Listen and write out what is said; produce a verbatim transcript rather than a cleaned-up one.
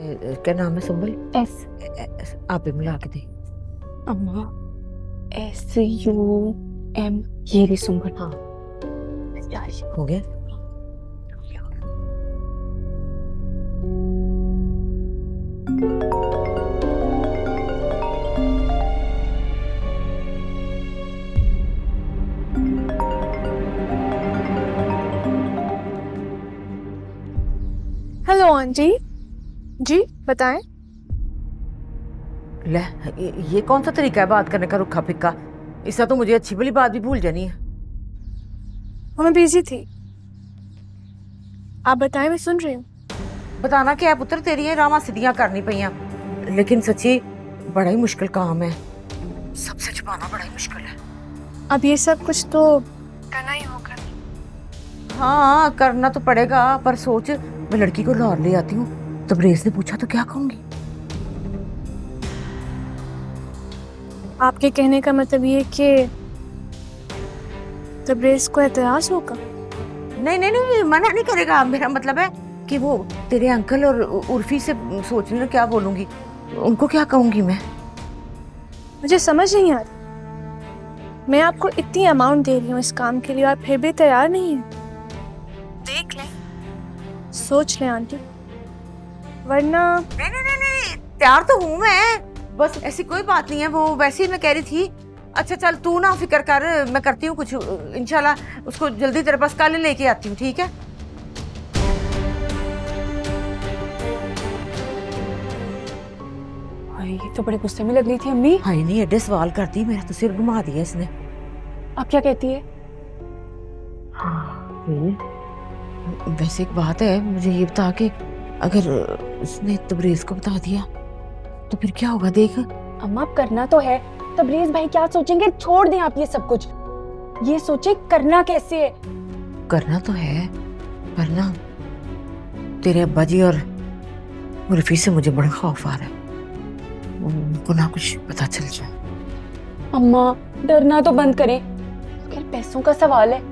क्या नाम है सुंबल? एस, एस आप भी मिला के दे। अम्मा एस यू एम, ये रही सुंबल। हाँ हो गया। हेलो आंटी जी, बताएं। ले ये, ये कौन सा तरीका है बात करने का, रुखा फिक्का? इससे तो मुझे अच्छी भली बात भी भूल जानी है। मैं बिजी थी, आप बताएं, मैं सुन रही हूँ। बताना क्या है पुत्र, तेरी ये रामा सीधियां करनी पईयां, लेकिन सच्ची बड़ा ही मुश्किल काम है। सबसे छुपाना बड़ा ही मुश्किल है। अब ये सब कुछ तो करना ही होगा। हाँ करना तो पड़ेगा, पर सोच मैं लड़की को लाहौर ले आती हूँ, तबरेज ने पूछा तो क्या कहूंगी? आपके कहने का मतलब ये कि तबरेज को एतराज होगा? नहीं नहीं नहीं, मना नहीं करेगा। मेरा मतलब है कि वो तेरे अंकल और उर्फी से सोच रही क्या बोलूंगी, उनको क्या कहूंगी मैं? मुझे समझ नहीं आ रही, मैं आपको इतनी अमाउंट दे रही हूँ इस काम के लिए और फिर भी तैयार नहीं है। देख लें, सोच लें आंटी, वरना। नहीं नहीं नहीं नहीं, तैयार तो हूँ मैं, बस ऐसी कोई बात नहीं है। वो वैसे ही मैं कह रही थी। अच्छा चल तू ना फिक्र कर, मैं करती हूँ कुछ, इंशाल्लाह उसको जल्दी तेरे पास कल लेके आती हूँ, ठीक है? ये तो बड़े गुस्से में लग रही थी अम्मी। हाय नहीं, एडे सवाल करती, मेरा तो सिर घुमा दिया इसने। अब क्या कहती है? हाँ वैसे एक बात है, मुझे ये बता के अगर उसने तबरेज को बता दिया तो फिर क्या होगा? देख अम्मा करना तो है, तबरेज भाई क्या सोचेंगे? छोड़ दें आप ये सब कुछ, ये सोचे करना कैसे है। करना तो है, पर ना तेरे अब्बा जी और उर्फी से मुझे बड़ा खौफ आ रहा है, उनको ना कुछ पता चल जाए। अम्मा डरना तो बंद करें, आखिर पैसों का सवाल है।